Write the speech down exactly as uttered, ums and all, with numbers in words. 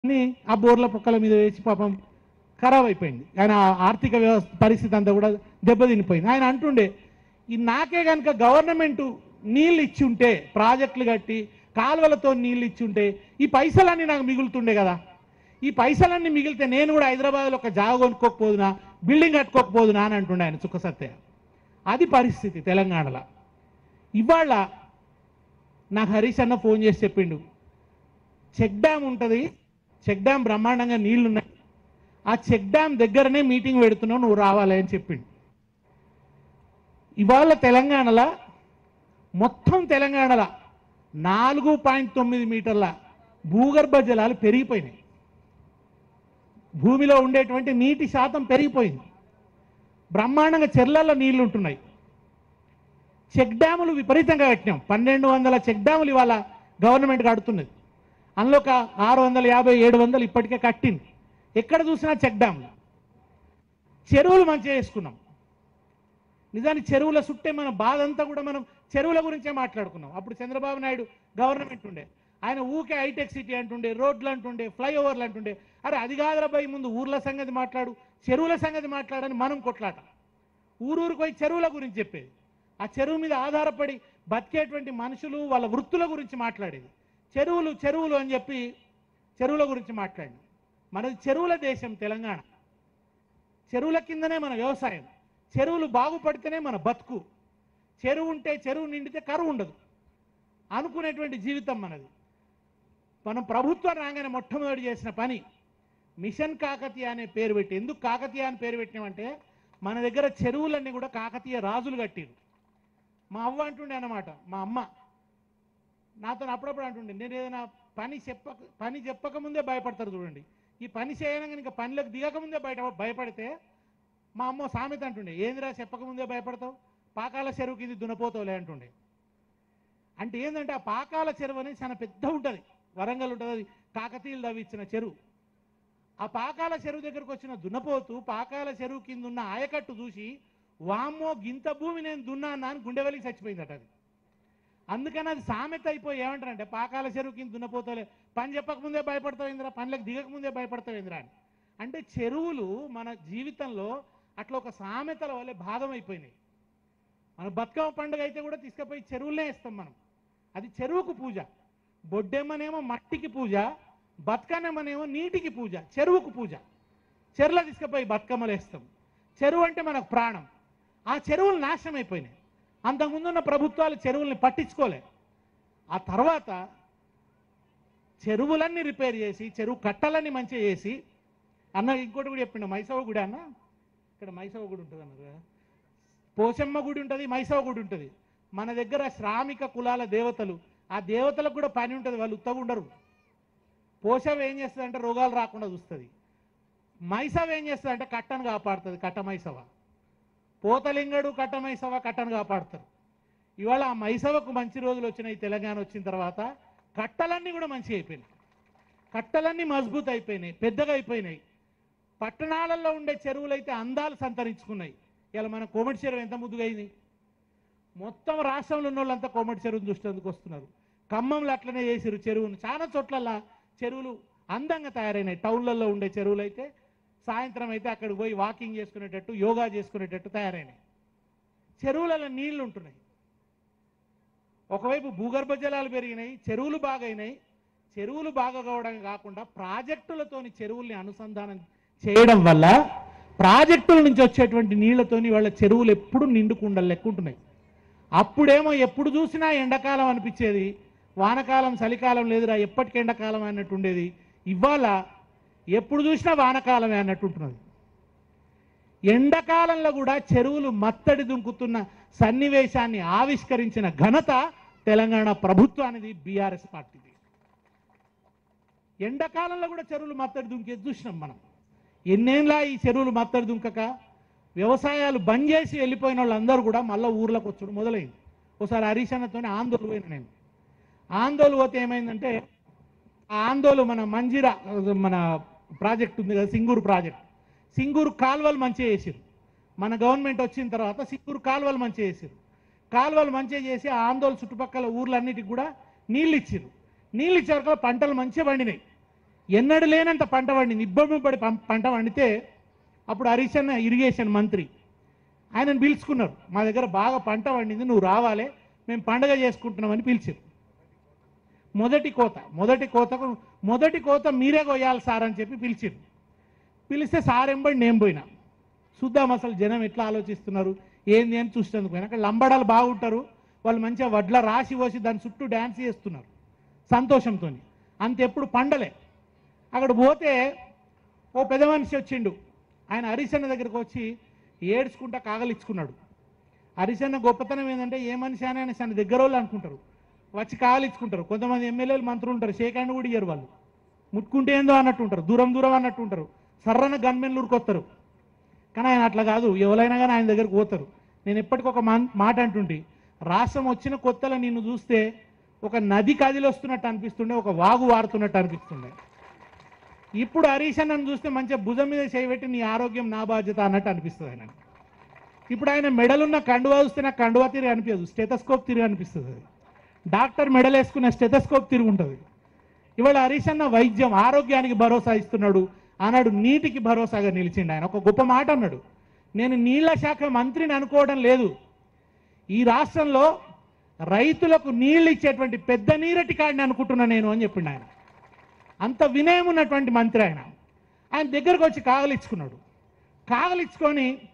ఆ బోర్ల పొక్కల మీద వేసి పాపం ఖరాబ్ అయిపోయింది. ఆయన ఆర్థిక వ్యవస్థ పరిస్థితి అంతా కూడా దెబ్బతినిపోయింది. ఆయన అంటుండే ఈ నాకే కనుక గవర్నమెంట్ నీళ్ళు ఇచ్చి ఉంటే, ప్రాజెక్టులు కట్టి కాలువలతో నీళ్ళు ఇచ్చి ఉంటే ఈ పైసలన్నీ నాకు మిగులుతుండే కదా. ఈ పైసలన్నీ మిగిలితే నేను కూడా హైదరాబాద్లో ఒక జాగ కొనుక్కోకపోదునా, బిల్డింగ్ కట్టుకోకపోదునా అని అంటుండే ఆయన చుక్కసత్య. అది పరిస్థితి తెలంగాణలో. ఇవాళ నాకు హరీష్ అన్న ఫోన్ చేసి చెప్పిండు, చెక్ డ్యామ్ ఉంటుంది, చెక్ డ్యామ్ బ్రహ్మాండంగా నీళ్లు ఉన్నాయి, ఆ చెక్ డ్యామ్ దగ్గరనే మీటింగ్ పెడుతున్నావు, నువ్వు రావాలి అని చెప్పిండు. ఇవాళ తెలంగాణలో మొత్తం తెలంగాణలో నాలుగు పాయింట్ తొమ్మిది మీటర్ల భూగర్భ జలాలు పెరిగిపోయినాయి. భూమిలో ఉండేటువంటి నీటి శాతం పెరిగిపోయింది. బ్రహ్మాండంగా చెర్లల్లో నీళ్లు ఉంటున్నాయి. చెక్ డ్యాములు విపరీతంగా కట్టినాం. పన్నెండు వందల చెక్ డ్యాములు ఇవాళ గవర్నమెంట్ కడుతున్నది. అందులో ఒక ఆరు వందల యాభై ఏడు వందలు ఇప్పటికే కట్టింది. ఎక్కడ చూసినా చెక్ డ్యాములు. చెరువులు మంచిగా వేసుకున్నాం. నిజానికి చెరువుల చుట్టే మన బాధ అంతా కూడా మనం చెరువుల గురించే మాట్లాడుకున్నాం. అప్పుడు చంద్రబాబు నాయుడు గవర్నమెంట్ ఉండే, ఆయన ఊకే హైటెక్ సిటీ అంటుండే, రోడ్లు అంటుండే, ఫ్లైఓవర్లు అంటుండే. అరే అది కాదురా భయ్, ముందు ఊర్ల సంగతి మాట్లాడు, చెరువుల సంగతి మాట్లాడని మనం కొట్లాట. ఊరూరికి పోయి చెరువుల గురించి చెప్పేది. ఆ చెరువు మీద ఆధారపడి బతికేటువంటి మనుషులు వాళ్ళ వృత్తుల గురించి మాట్లాడేది. చెరువులు చెరువులు అని చెప్పి చెరువుల గురించి మాట్లాడి, మనది చెరువుల దేశం తెలంగాణ. చెరువుల కిందనే మన వ్యవసాయం. చెరువులు బాగుపడితేనే మన బతుకు. చెరువు ఉంటే, చెరువు నిండితే కరువు ఉండదు అనుకునేటువంటి జీవితం మనది. మనం ప్రభుత్వం రాగానే మొట్టమొదటి చేసిన పని మిషన్ కాకతీయ అనే పేరు పెట్టి. ఎందుకు కాకతీయ అని పేరు పెట్టినామంటే మన దగ్గర చెరువులన్నీ కూడా కాకతీయ రాజులు కట్టిరు. మా అవ్వ అంటుండే అన్నమాట, మా అమ్మ నాతో అప్పుడప్పుడు అంటుండే, నేను ఏదైనా పని చెప్పక పని చెప్పకముందే భయపడతారు చూడండి, ఈ పని చేయడానికి ఇంకా పనిలోకి దిగకముందే బయట భయపడితే మా అమ్మ సామెత అంటుండే, ఏందిరా చెప్పకముందే భయపడతావు, పాకాల చెరువు కింద దున్నపోతావులే అంటుండే. అంటే ఏంటంటే ఆ పాకాల చెరువు అనేది చాలా పెద్ద ఉంటుంది, వరంగల్ ఉంటుంది, అది కాకతీయులు తవ్వించిన చెరువు. ఆ పాకాల చెరువు దగ్గరకు వచ్చిన దున్నపోతూ పాకాల చెరువు కింద ఉన్న ఆయకట్టు చూసి వామ్మో గింత భూమి నేను దున్నా అన్నా అని గుండె వెలికి చచ్చిపోయిందట అది. అందుకని అది సామెత అయిపోయి ఏమంటారంటే పాకాల చెరువు కింద దున్నపోతలే, పని చెప్పకముందే భయపడతావేంద్రా, పనులకు దిగకముందే భయపడతావేంద్రా అని. అంటే చెరువులు మన జీవితంలో అట్లా ఒక సామెతల వల్లే భాగం అయిపోయినాయి. మన బతుకమ్మ పండుగ అయితే కూడా తీసుకుపోయి చెరువులనే వేస్తాం మనం. అది చెరువుకు పూజ. బొడ్డెమ్మనేమో మట్టికి పూజ, బతుకమ్మనేమో నీటికి పూజ, చెరువుకు పూజ. చెరువులో తీసుకుపోయి బతుకమ్మలు వేస్తాం. చెరువు అంటే మనకు ప్రాణం. ఆ చెరువులు నాశనం అయిపోయినాయి. అంతకుముందున్న ప్రభుత్వాలు చెరువుల్ని పట్టించుకోలే. ఆ తర్వాత చెరువులన్నీ రిపేర్ చేసి, చెరువు కట్టలన్నీ మంచిగా చేసి, అన్న ఇంకోటి కూడా చెప్పిండు, మైసవ గుడి అన్న, ఇక్కడ మైసవ గుడి ఉంటుంది అన్నారు కదా, పోచమ్మ గుడి ఉంటుంది, మైసవ గుడి ఉంటుంది. మన దగ్గర శ్రామిక కులాల దేవతలు, ఆ దేవతలకు కూడా పని ఉంటుంది, వాళ్ళు ఉత్తగా ఉండరు. పోషవ ఏం చేస్తుంది అంటే రోగాలు రాకుండా చూస్తుంది. మైసవ ఏం చేస్తుంది అంటే కట్టను కాపాడుతుంది, కట్ట మైసవ. పోతలింగడు కట్ట మైసవ కట్టను కాపాడుతారు. ఇవాళ ఆ మైసవకు మంచి రోజులు వచ్చినాయి. తెలంగాణ వచ్చిన తర్వాత కట్టలన్నీ కూడా మంచిగా అయిపోయినాయి. కట్టలన్నీ మజబూత్ అయిపోయినాయి, పెద్దగా అయిపోయినాయి. పట్టణాలలో ఉండే చెరువులు అయితే అందాలు సంతరించుకున్నాయి. ఇలా మన కోమటి చెరువు ఎంత ముద్దుగా అయింది. మొత్తం రాష్ట్రంలో ఉన్న వాళ్ళంతా కోమటి చెరువును చూసేందుకు వస్తున్నారు. ఖమ్మంలో అట్లనే చేసారు చెరువును. చాలా చోట్ల చెరువులు అందంగా తయారైనాయి. టౌన్లలో ఉండే చెరువులు అయితే సాయంత్రం అయితే అక్కడికి పోయి వాకింగ్ చేసుకునేటట్టు, యోగా చేసుకునేటట్టు తయారైనాయి. చెరువులలో నీళ్లు ఉంటున్నాయి. ఒకవైపు భూగర్భ జలాలు పెరిగినాయి, చెరువులు బాగైనాయి. చెరువులు బాగా కావడం కాకుండా ప్రాజెక్టులతోని చెరువుల్ని అనుసంధానం చేయడం వల్ల ప్రాజెక్టుల నుంచి వచ్చేటువంటి నీళ్లతోని వాళ్ళ చెరువులు ఎప్పుడు నిండుకుండలు లెక్కుంటున్నాయి. అప్పుడేమో ఎప్పుడు చూసినా ఎండాకాలం అనిపించేది, వానకాలం చలికాలం లేదురా ఎప్పటికి ఎండాకాలం అన్నట్టు ఉండేది. ఇవాళ ఎప్పుడు చూసినా వానకాలమే అన్నట్టు ఉంటున్నది. ఎండాకాలంలో కూడా చెరువులు మత్తడి దుంకుతున్న సన్నివేశాన్ని ఆవిష్కరించిన ఘనత తెలంగాణ ప్రభుత్వానికి, బీఆర్ఎస్ పార్టీది. ఎండాకాలంలో కూడా చెరువులు మత్తడి దుంకేది చూసినాం మనం. ఎన్నేళ్ళ ఈ చెరువులు మత్తడి దుంకక వ్యవసాయాలు బంద్ చేసి వెళ్ళిపోయిన వాళ్ళందరూ కూడా మళ్ళీ ఊర్లోకి వచ్చడం మొదలైంది. ఒకసారి హరీష్ అన్నతోనే ఆందోళన పోయిన నేను. ఆందోళన పోతే ఏమైందంటే, ఆ ఆందోళన మన మంజిరా మన ప్రాజెక్ట్ ఉంది కదా, సింగూరు ప్రాజెక్ట్, సింగూరు కాలువలు మంచిగా చేసారు. మన గవర్నమెంట్ వచ్చిన తర్వాత సింగూరు కాలువలు మంచిగా చేసారు. కాలువలు మంచిగా చేసి ఆ ఆందోళన చుట్టుపక్కల ఊర్లన్నిటికి కూడా నీళ్ళు ఇచ్చారు. నీళ్ళు ఇచ్చే వరకు పంటలు మంచిగా పండినాయి. ఎన్నడూ లేనంత పంట పండింది, ఇబ్బడి పంట పండితే అప్పుడు హరీష్ అన్న ఇరిగేషన్ మంత్రి, ఆయనను పిలుచుకున్నారు. మా దగ్గర బాగా పంట పండింది, నువ్వు రావాలి, మేము పండగ చేసుకుంటున్నామని పిలిచారు. మొదటి కోత మొదటి కోతకు మొదటి కోత మీరే కొయ్యాలి సార్ అని చెప్పి పిలిచారు. పిలిస్తే సార్ ఎంబడి నేను పోయినా, చూద్దాం అసలు జనం ఎట్లా ఆలోచిస్తున్నారు ఏంది అని చూసేందుకు పోయినా. అక్కడ లంబడాలు బాగుంటారు, వాళ్ళు మంచిగా వడ్ల రాసి పోసి దాని చుట్టూ డ్యాన్స్ చేస్తున్నారు సంతోషంతో. అంతెప్పుడు పండలే. అక్కడ పోతే ఓ పెద్ద మనిషి వచ్చిండు, ఆయన హరీశన్న దగ్గరికి వచ్చి ఏడ్చుకుంటా కాగలిచ్చుకున్నాడు. హరీశన్న గొప్పతనం ఏంటంటే ఏ మనిషి అని ఆయన తన దగ్గర వాళ్ళు అనుకుంటారు, వచ్చి కాగలిచ్చుకుంటారు. కొంతమంది ఎమ్మెల్యేలు మంత్రులు ఉంటారు, షేక్ హ్యాండ్ కూడా ఇయ్యరు, వాళ్ళు ముట్టుకుంటే ఏందో అన్నట్టు ఉంటారు, దూరం దూరం అన్నట్టు ఉంటారు, సర్రన గన్మెన్లు ఉరికొస్తారు. కానీ ఆయన అట్లా కాదు, ఎవరైనా కానీ ఆయన దగ్గరికి పోతారు. నేను ఎప్పటికొక మాట అంటుంటే, రాష్ట్రం వచ్చిన కొత్తలో నిన్ను చూస్తే ఒక నది కదిలి వస్తున్నట్టు అనిపిస్తుండే, ఒక వాగు వారుతున్నట్టు అనిపిస్తుండే. ఇప్పుడు హరీష్ అన్నను చూస్తే మంచిగా భుజం మీద చేయబెట్టి నీ ఆరోగ్యం నా బాధ్యత అన్నట్టు అనిపిస్తుంది ఆయన. ఇప్పుడు ఆయన మెడలున్న కండువా చూస్తే నాకు కండువా తిరిగి అనిపించదు, స్టెథోస్కోప్ తిరిగి అనిపిస్తుంది. అది డాక్టర్ మెడల్ వేసుకున్న స్టెథోస్కోప్ తిరిగి ఉంటుంది. ఇవాళ హరీష్ అన్న వైద్యం ఆరోగ్యానికి భరోసా ఇస్తున్నాడు, ఆనాడు నీటికి భరోసాగా నిలిచిండు. ఆయన ఒక గొప్ప మాట అన్నాడు, నేను నీళ్ల శాఖ మంత్రిని అనుకోవడం లేదు, ఈ రాష్ట్రంలో రైతులకు నీళ్ళు ఇచ్చేటువంటి పెద్ద నీరటి కాడిని అనుకుంటున్నా నేను అని చెప్పిండు ఆయన. అంత వినయం ఉన్నటువంటి మంత్రి ఆయన. ఆయన దగ్గరకు వచ్చి కాగలిచ్చుకున్నాడు. కాగలిచ్చుకొని